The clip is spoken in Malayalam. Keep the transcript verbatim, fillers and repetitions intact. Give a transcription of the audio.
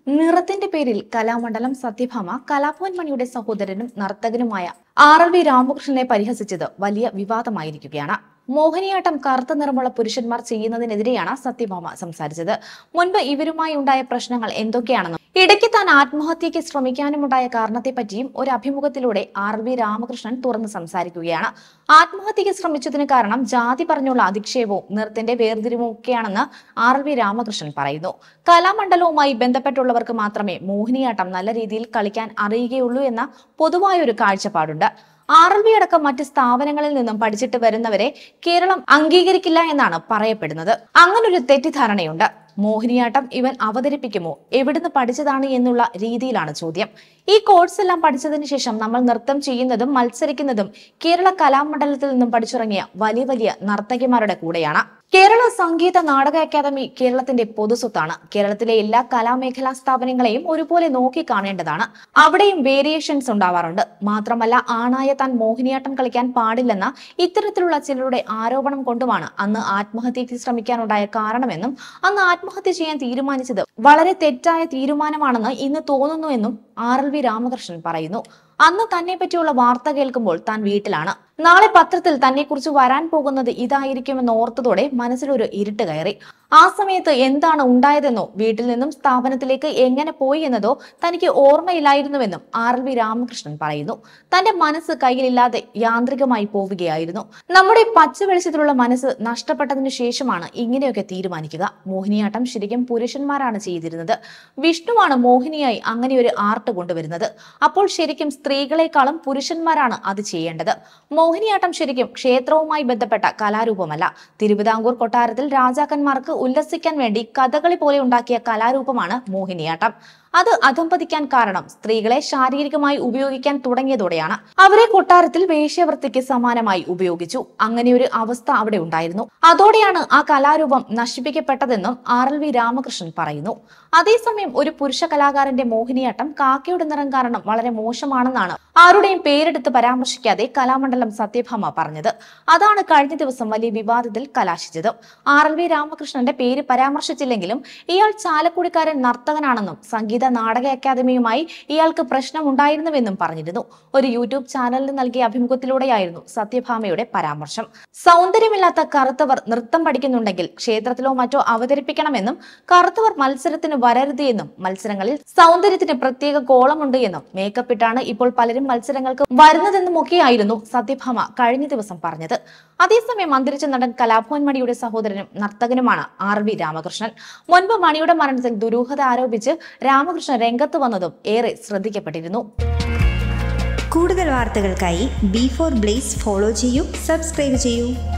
നിറത്തിന്റെ പേരിൽ കലാമണ്ഡലം സത്യഭാമ കലാഭവൻ മണിയുടെ സഹോദരനും നർത്തകനുമായ ആർ എൽ വി രാമകൃഷ്ണനെ പരിഹസിച്ചത് വലിയ വിവാദമായിരിക്കുകയാണ്. മോഹിനിയാട്ടം കറുത്ത നിറമുള്ള പുരുഷന്മാർ ചെയ്യുന്നതിനെതിരെയാണ് സത്യഭാമ സംസാരിച്ചത്. മുൻപ് ഇവരുമായി ഉണ്ടായ പ്രശ്നങ്ങൾ എന്തൊക്കെയാണെന്നും ഇടയ്ക്ക് താൻ ആത്മഹത്യയ്ക്ക് ശ്രമിക്കാനുമുണ്ടായ കാരണത്തെപ്പറ്റിയും ഒരു അഭിമുഖത്തിലൂടെ ആർ എൽ വി രാമകൃഷ്ണൻ തുറന്ന് സംസാരിക്കുകയാണ്. ആത്മഹത്യയ്ക്ക് ശ്രമിച്ചതിന് കാരണം ജാതി പറഞ്ഞുള്ള അധിക്ഷേപവും നിറത്തിന്റെ വേർതിരിവും ഒക്കെയാണെന്ന് ആർ എൽ വി രാമകൃഷ്ണൻ പറയുന്നു. കലാമണ്ഡലവുമായി ബന്ധപ്പെട്ടുള്ളവർക്ക് മാത്രമേ മോഹിനിയാട്ടം നല്ല രീതിയിൽ കളിക്കാൻ അറിയുകയുള്ളൂ എന്ന പൊതുവായൊരു കാഴ്ചപ്പാടുണ്ട്. ആർ എൽ വി അടക്കം മറ്റ് സ്ഥാപനങ്ങളിൽ നിന്നും പഠിച്ചിട്ട് വരുന്നവരെ കേരളം അംഗീകരിക്കില്ല എന്നാണ് പറയപ്പെടുന്നത്. അങ്ങനൊരു തെറ്റിദ്ധാരണയുണ്ട്. മോഹിനിയാട്ടം ഇവൻ അവതരിപ്പിക്കുമോ, എവിടുന്ന് പഠിച്ചതാണ് എന്നുള്ള രീതിയിലാണ് ചോദ്യം. ഈ കോഴ്സ് എല്ലാം പഠിച്ചതിന് ശേഷം നമ്മൾ നൃത്തം ചെയ്യുന്നതും മത്സരിക്കുന്നതും കേരള കലാമണ്ഡലത്തിൽ നിന്നും പഠിച്ചിറങ്ങിയ വലിയ വലിയ നർത്തകിമാരുടെ കൂടെയാണ്. കേരള സംഗീത നാടക അക്കാദമി കേരളത്തിന്റെ പൊതുസ്വത്താണ്. കേരളത്തിലെ എല്ലാ കലാമേഖലാ സ്ഥാപനങ്ങളെയും ഒരുപോലെ നോക്കി കാണേണ്ടതാണ്. അവിടെയും വേരിയേഷൻസ് ഉണ്ടാവാറുണ്ട്. മാത്രമല്ല, ആണായ താൻ മോഹിനിയാട്ടം കളിക്കാൻ പാടില്ലെന്ന ഇത്തരത്തിലുള്ള ചിലരുടെ ആരോപണം കൊണ്ടുമാണ് അന്ന് ആത്മഹത്യയ്ക്ക് ശ്രമിക്കാനുണ്ടായ കാരണമെന്നും അന്ന് ആത്മഹത്യ ചെയ്യാൻ തീരുമാനിച്ചത് വളരെ തെറ്റായ തീരുമാനമാണെന്ന് ഇന്ന് തോന്നുന്നുവെന്നും ആർ എൽ വി രാമകൃഷ്ണൻ പറയുന്നു. അന്ന് തന്നെ പറ്റിയുള്ള വാർത്ത കേൾക്കുമ്പോൾ താൻ വീട്ടിലാണ്. നാളെ പത്രത്തിൽ തന്നെ കുറിച്ച് വരാൻ പോകുന്നത് ഇതായിരിക്കുമെന്ന് ഓർത്തതോടെ മനസ്സിലൊരു ഇരുട്ട് കയറി. ആ സമയത്ത് എന്താണ് ഉണ്ടായതെന്നോ വീട്ടിൽ നിന്നും സ്ഥാപനത്തിലേക്ക് എങ്ങനെ പോയി എന്നതോ തനിക്ക് ഓർമ്മയില്ലായിരുന്നുവെന്നും ആർ എൽ വി രാമകൃഷ്ണൻ പറയുന്നു. തന്റെ മനസ്സ് കയ്യിലില്ലാതെ യാന്ത്രികമായി പോവുകയായിരുന്നു. നമ്മുടെ പച്ച വെളിച്ചത്തിലുള്ള മനസ്സ് നഷ്ടപ്പെട്ടതിനു ശേഷമാണ് ഇങ്ങനെയൊക്കെ തീരുമാനിക്കുക. മോഹിനിയാട്ടം ശരിക്കും പുരുഷന്മാരാണ് ചെയ്തിരുന്നത്. വിഷ്ണുവാണ് മോഹിനിയായി അങ്ങനെ ഒരു ആർട്ട് കൊണ്ടുവരുന്നത്. അപ്പോൾ ശരിക്കും സ്ത്രീകളെക്കാളും പുരുഷന്മാരാണ് അത് ചെയ്യേണ്ടത്. മോഹിനിയാട്ടം ശരിക്കും ക്ഷേത്രവുമായി ബന്ധപ്പെട്ട കലാരൂപമല്ല. തിരുവിതാംകൂർ കൊട്ടാരത്തിൽ രാജാക്കന്മാർക്ക് ഉല്ലസിക്കാൻ വേണ്ടി കഥകളി പോലെ ഉണ്ടാക്കിയ കലാരൂപമാണ് മോഹിനിയാട്ടം. അത് അധംപതിക്കാൻ കാരണം സ്ത്രീകളെ ശാരീരികമായി ഉപയോഗിക്കാൻ തുടങ്ങിയതോടെയാണ്. അവരെ കൊട്ടാരത്തിൽ വേശ്യാവൃത്തിക്ക് സമാനമായി ഉപയോഗിച്ചു. അങ്ങനെ ഒരു അവസ്ഥ അവിടെ ഉണ്ടായിരുന്നു. അതോടെയാണ് ആ കലാരൂപം നശിപ്പിക്കപ്പെട്ടതെന്നും ആർ എൽ വി രാമകൃഷ്ണൻ പറയുന്നു. അതേസമയം ഒരു പുരുഷ കലാകാരന്റെ മോഹിനിയാട്ടം കാക്കയുടെ നിറം കാരണം വളരെ മോശമാണെന്നാണ് ആരുടെയും പേരെടുത്ത് പരാമർശിക്കാതെ കലാമണ്ഡലം സത്യഭാമ പറഞ്ഞത്. അതാണ് കഴിഞ്ഞ ദിവസം വലിയ വിവാദത്തിൽ കലാശിച്ചത്. ആർ എൽ വി രാമകൃഷ്ണന്റെ പേര് പരാമർശിച്ചില്ലെങ്കിലും ഇയാൾ ചാലക്കുടിക്കാരൻ നർത്തകനാണെന്നും സംഗീത നാടക അക്കാദമിയുമായി ഇയാൾക്ക് പ്രശ്നമുണ്ടായിരുന്നുവെന്നും പറഞ്ഞിരുന്നു. ഒരു യൂട്യൂബ് ചാനലിന് നൽകിയ അഭിമുഖത്തിലൂടെയായിരുന്നു സത്യഭാമയുടെ പരാമർശം. സൗന്ദര്യമില്ലാത്ത കറുത്തവർ നൃത്തം പഠിക്കുന്നുണ്ടെങ്കിൽ ക്ഷേത്രത്തിലോ മറ്റോ അവതരിപ്പിക്കണമെന്നും കറുത്തവർ മത്സരത്തിന് വരരുത് എന്നും മത്സരങ്ങളിൽ സൗന്ദര്യത്തിന് പ്രത്യേക കോളമുണ്ട് എന്നും മേക്കപ്പ് ഇട്ടാണ് ഇപ്പോൾ പലരും മത്സരങ്ങൾക്ക് വരുന്നതെന്നും ഒക്കെയായിരുന്നു സത്യഭാമ കഴിഞ്ഞ ദിവസം പറഞ്ഞത്. അതേസമയം അന്തരിച്ച നടൻ കലാഭവൻ മണിയുടെ സഹോദരനും നർത്തകനുമാണ് ആർ എൽ വി രാമകൃഷ്ണൻ. മുൻപ് മണിയുടെ മരണത്തിൽ ദുരൂഹത ആരോപിച്ച് രാമകൃഷ്ണൻ രംഗത്ത് വന്നതും ഏറെ ശ്രദ്ധിക്കപ്പെട്ടിരുന്നു. കൂടുതൽ വാർത്തകൾക്കായി ബി ഫോർ ബ്ലേസ് ഫോളോ ചെയ്യൂ, സബ്സ്ക്രൈബ് ചെയ്യൂ.